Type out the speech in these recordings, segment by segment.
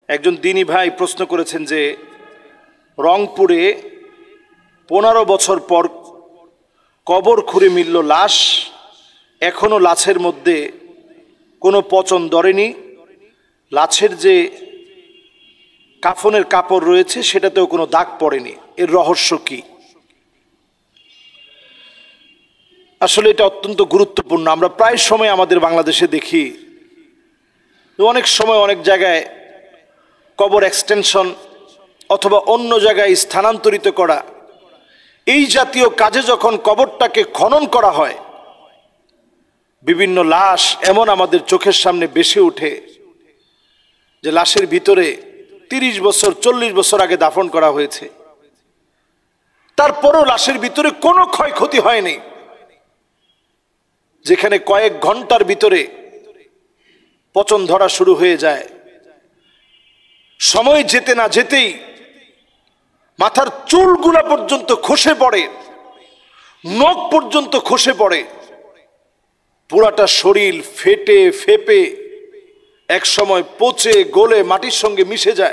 একজন দিনী ভাই প্রশ্ন করেছেন যে রংপুরে 15 বছর পর কবর খুঁড়ে মিলল লাশ, এখনো লাশের মধ্যে কোনো পচন ধরেনি, লাশের যে কাফনের কাপড় রয়েছে সেটাতেও কোনো দাগ পড়েনি, এর রহস্য কি? আসলে এটা অত্যন্ত গুরুত্বপূর্ণ। আমরা প্রায় সময় আমাদের বাংলাদেশে দেখি অনেক সময় অনেক জায়গায় কবর এক্সটেনশন অথবা অন্য জায়গায় স্থানান্তরিত করা, এই জাতীয় কাজে যখন কবরটাকে খনন করা হয়, বিভিন্ন লাশ এমন আমাদের চোখের সামনে ভেসে ওঠে যে লাশের ভিতরে 30 বছর 40 বছর আগে দাফন করা হয়েছে, তারপরও লাশের ভিতরে কোনো ক্ষয়ক্ষতি হয়নি। যেখানে কয়েক ঘন্টার ভিতরে পচন ধরা শুরু হয়ে যায়, সময় যেতে না যেতেই মাথার চুলগুলা পর্যন্ত খসে পড়ে, নখ পর্যন্ত খসে পড়ে, পুরাটা শরীর ফেটে ফেপে এক সময় পচে গলে মাটির সঙ্গে মিশে যায়।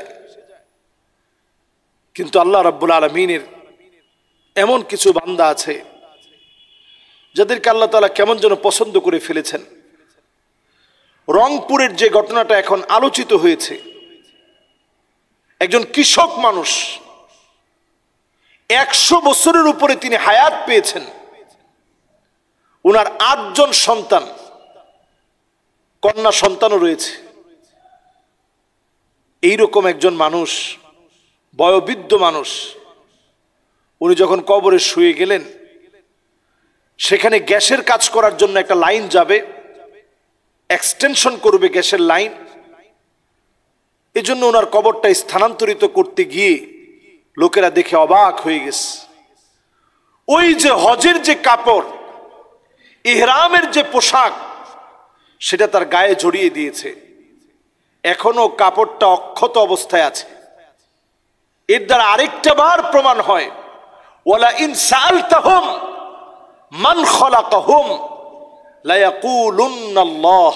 কিন্তু আল্লাহ রাব্বুল আলামিনের এমন কিছু বান্দা আছে যাদেরকে আল্লাহ তাআলা কেমন যেন পছন্দ করে ফেলেছেন। রংপুরের যে ঘটনাটা এখন আলোচিত হয়েছে, একজন কৃষক মানুষ 100 বছরের উপরে তিনি হায়াত পেয়েছেন, ওনার 8 জন সন্তান, কন্যা সন্তানও রয়েছে। এইরকম একজন মানুষ, বয়োবৃদ্ধ মানুষ, উনি যখন কবরে শুয়ে গেলেন, সেখানে গ্যাসের কাজ করার জন্য একটা লাইন যাবে, এক্সটেনশন করবে গ্যাসের লাইন, এজন্য ওনার কবরটা স্থানান্তরিত করতে গিয়ে লোকেরা দেখে অবাক হয়ে গেছে। ওই যে হজের যে কাপড়, ইহরামের যে পোশাক, সেটা তার গায়ে জড়িয়ে দিয়েছে, এখনো কাপড়টা অক্ষত অবস্থায় আছে। এর দ্বারা আরেকটা বার প্রমাণ হয়, ওয়ালা ইন সাআলতাহুম মান খালাকাহুম লা ইয়াকুলুন্নাল্লাহ।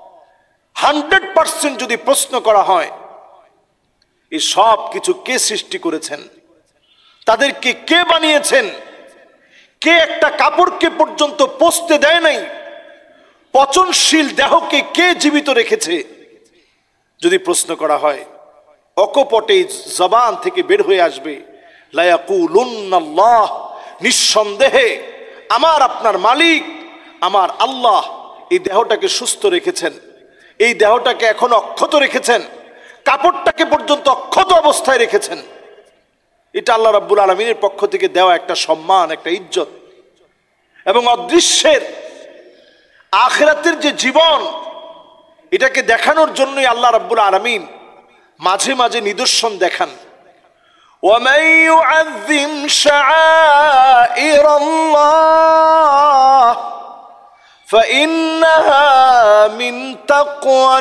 100% যদি প্রশ্ন করা হয় এই সব কিছু কে সৃষ্টি করেছেন, তাদেরকে কে বানিয়েছেন, কে একটা কাপড়কে পর্যন্ত পচতে দেয় নাই, পচনশীল দেহকে কে জীবিত রেখেছে, যদি প্রশ্ন করা হয়, অকপটে জবান থেকে বের হয়ে আসবে লা ইয়াকুলুন্নাল্লাহ। নিঃসন্দেহে আমার আপনার মালিক আমার আল্লাহ এই দেহটাকে সুস্থ রেখেছেন, এই দেহটাকে এখন অক্ষত রেখেছেন, কাপড়টাকে পর্যন্ত অক্ষত অবস্থায় রেখেছেন। এটা আল্লাহ রাব্বুল আলামিনের পক্ষ থেকে দেওয়া একটা সম্মান, একটা ইজ্জত। এবং অদৃশ্যের আখিরাতের যে জীবন, এটাকে দেখানোর জন্যই আল্লাহ রাব্বুল আলামিন মাঝে মাঝে নিদর্শন দেখান। وَمَن يُعَظِّمْ شَعَائِرَ اللَّهِ فَإِنَّهَا مِن تَقْوَى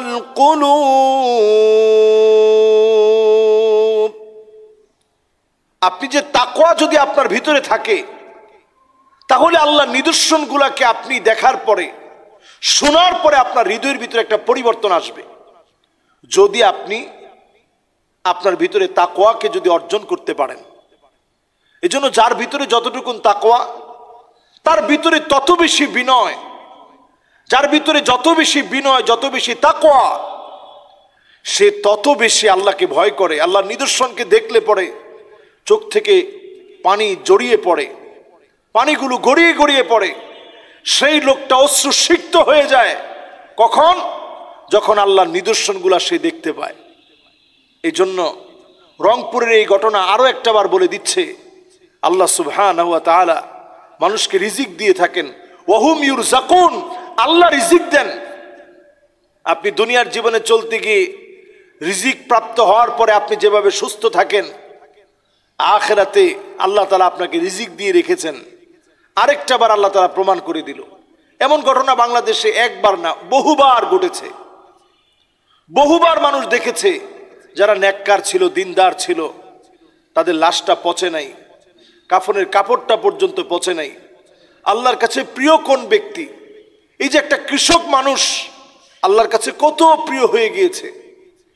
الْقُلُوبِ। আপনি যে তাকওয়া যদি আপনার ভিতরে থাকে, তাহলে আল্লাহর নিদর্শনগুলোকে আপনি দেখার পরে, শোনার পরে আপনার হৃদয়ের ভিতরে একটা পরিবর্তন আসবে। যদি আপনি আপনার ভিতরে তাকওয়াকে যদি অর্জন করতে পারেন। এজন্য যার ভিতরে যতটুকু তাকওয়া, তার ভিতরে তত বেশি বিনয়, যার ভিতরে যত বেশি বিনয়, যত বেশি তাকওয়া, সে তত বেশি আল্লাহকে ভয় করে। আল্লাহর নিদর্শনকে দেখলে পরে চোখ থেকে পানি জড়িয়ে পড়ে, পানিগুলো গড়িয়ে গড়িয়ে পড়ে, সেই লোকটা অশ্রুসিক্ত হয়ে যায়। কখন? যখন আল্লাহর নিদর্শনগুলা সে দেখতে পায়। এই জন্য রংপুরের এই ঘটনা আরো একটাবার বলে দিচ্ছে, আল্লাহ সুবহানাহু ওয়া তাআলা মানুষকে রিজিক দিয়ে থাকেন। ওয়াহুম ইউরযাকুন, আল্লাহ রিজিক দেন। আপনি দুনিয়ার জীবনে চলতে গিয়ে রিজিক প্রাপ্ত হওয়ার পরে আপনি যেভাবে সুস্থ থাকেন, আখিরাতে আল্লাহ তাআলা আপনাকে রিজিক দিয়ে রেখেছেন। আরেকটা বার আল্লাহ তাআলা প্রমাণ করে দিল। এমন ঘটনা বাংলাদেশে একবার না, বহুবার ঘটেছে। বহুবার মানুষ দেখেছে যারা নেককার ছিল, দিনদার ছিল, তাদের লাশটা পচে নাই, কাফনের কাপড়টা পর্যন্ত পচে নাই। আল্লাহর কাছে প্রিয় কোন ব্যক্তি? এই যে একটা কৃষক মানুষ আল্লাহর কাছে কত প্রিয় হয়ে গিয়েছে,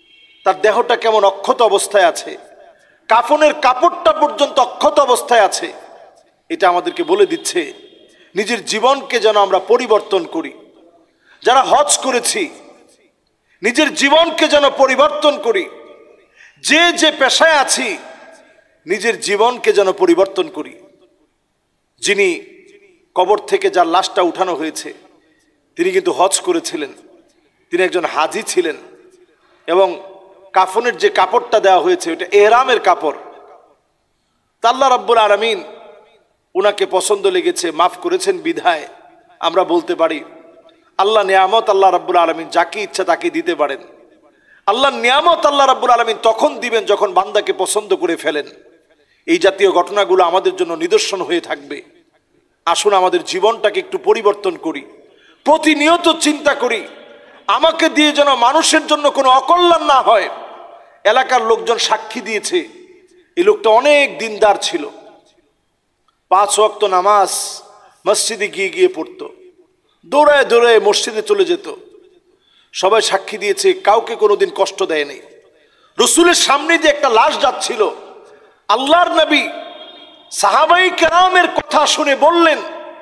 তার দেহটা কেমন অক্ষত অবস্থায় আছে, কাফনের কাপড়টা পর্যন্ত অক্ষত অবস্থায় আছে। এটা আমাদেরকে বলে দিচ্ছে নিজের জীবনকে যেন আমরা পরিবর্তন করি। যারা হজ করেছি নিজের জীবনকে যেন পরিবর্তন করি। যে যে পেশায় আছি নিজের জীবনকে যেন পরিবর্তন করি। যিনি কবর থেকে যার লাশটা উঠানো হয়েছে তিনি কিন্তু হজ করেছিলেন, তিনি একজন হাজি ছিলেন, এবং কাফনের যে কাপড়টা দেওয়া হয়েছে ওটা এহরামের কাপড়। আল্লাহ রাব্বুল আলামিন উনাকে পছন্দ লেগেছে, মাফ করেছেন বিধায় আমরা বলতে পারি আল্লাহ নিয়ামত আল্লাহ রাব্বুল আলামিন যাকে ইচ্ছা তাকে দিতে পারেন। আল্লাহ নিয়ামত আল্লাহ রাব্বুল আলামিন তখন দিবেন যখন বান্দাকে পছন্দ করে ফেলেন। এই জাতীয় ঘটনাগুলো আমাদের জন্য নিদর্শন হয়ে থাকবে। আসুন আমাদের জীবনটাকে একটু পরিবর্তন করি, প্রতিনিয়ত চিন্তা করি আমাকে দিয়ে যেন মানুষের জন্য কোনো অকল্যাণ না হয়। এলাকার লোকজন সাক্ষী দিয়েছে এই লোকটা অনেক দিনদার ছিল, 5 ওয়াক্ত নামাজ মসজিদে গিয়ে গিয়ে পড়তো, দৌড়ায় দৌড়ায় মসজিদে চলে যেত। সবাই সাক্ষী দিয়েছে কাউকে কোনোদিন কষ্ট দেয়নি। রসুলের সামনে দিয়ে একটা লাশ যাচ্ছিল, আল্লাহর নবী সাহাবাই কেরামের কথা শুনে বললেন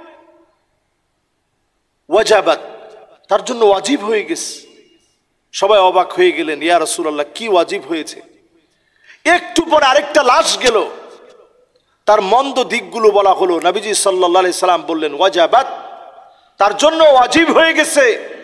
ওয়াজাবাত, তার জন্য ওয়াজিব হয়ে গেছে। সবাই অবাক হয়ে গেলেন, ইয়া রাসূলুল্লাহ কি ওয়াজিব হয়েছে? একটু পর আরেকটা লাশ গেল, তার মন্দ দিকগুলো বলা হলো। নবীজি সাল্লাল্লাহু আলাইহি সাল্লাম বললেন ওয়াজাবাত, তার জন্য ওয়াজিব হয়ে গেছে।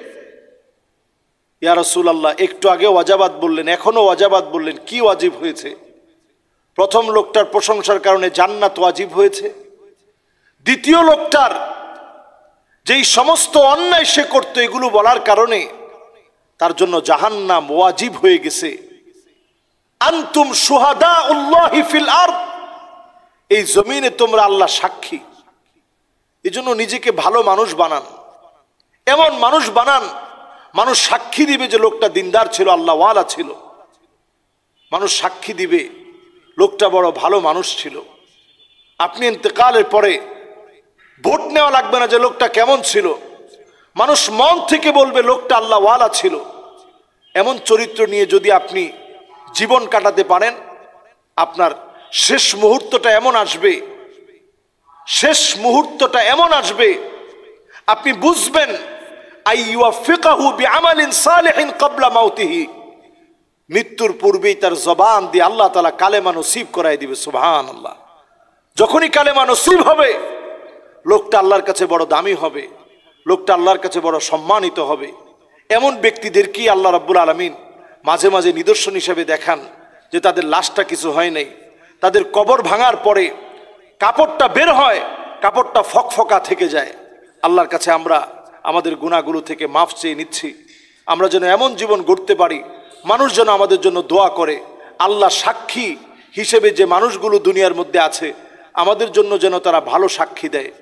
ইয়া রাসূলুল্লাহ একটু আগে ওয়াজাবাত বললেন, এখনো ওয়াজাবাত বললেন, কি ওয়াজিব হয়েছে? প্রথম লোকটার প্রশংসার কারণে জান্নাত ওয়াজিব হয়েছে, দ্বিতীয় লোকটার যেই সমস্ত অন্যায় সে করতো এগুলো বলার কারণে তার জন্য জাহান্নাম ওয়াজিব হয়ে গেছে। আনতুম শুহাদাউল্লাহি ফিল আরদ, এই জমিনে তোমরা আল্লাহ সাক্ষী। এজন্য নিজেকে ভালো মানুষ বানান, এমন মানুষ বানান মানুষ সাক্ষী দিবে যে লোকটা দিনদার ছিল, আল্লাহ ওয়ালা ছিল। মানুষ সাক্ষী দিবে লোকটা বড় ভালো মানুষ ছিল। আপনি ইন্তেকালের পরে ভোট নেওয়া লাগবে না যে লোকটা কেমন ছিল, মানুষ মন থেকে বলবে লোকটা আল্লাহ ওয়ালা ছিল। এমন চরিত্র নিয়ে যদি আপনি জীবন কাটাতে পারেন, আপনার শেষ মুহূর্তটা এমন আসবে, শেষ মুহূর্তটা এমন আসবে আপনি বুঝবেন আইয়ুফিকাহু বিআমালিন সালিহিন ক্বাবলা মাউতিহি, মৃত্যুর পূর্বেই তার জবান দিয়ে আল্লাহ তাআলা কালেমা নসিব করাই দিবে। সুবহানাল্লাহ। যখনই কালেমা নসিব হবে লোকটা আল্লাহর কাছে বড় দামি হবে, লোকটা আল্লাহর কাছে বড় সম্মানিত হবে। এমন ব্যক্তিদেরকেই আল্লাহ রাব্বুল আলামিন মাঝে মাঝে নিদর্শন হিসেবে দেখান যে তাদের লাশটা কিছু হয় নাই, তাদের কবর ভাঙার পরে কাপড়টা বের হয়, কাপড়টা ফকফকা থেকে যায়। আল্লাহর কাছে আমরা আমাদের গুনাহগুলো থেকে মাফ চেয়ে নিচ্ছি। আমরা যেন এমন জীবন গড়তে পারি মানুষ যেন আমাদের জন্য দোয়া করে। আল্লাহ সাক্ষী হিসেবে যে মানুষগুলো দুনিয়ার মধ্যে আছে আমাদের জন্য যেন তারা ভালো সাক্ষী দেয়।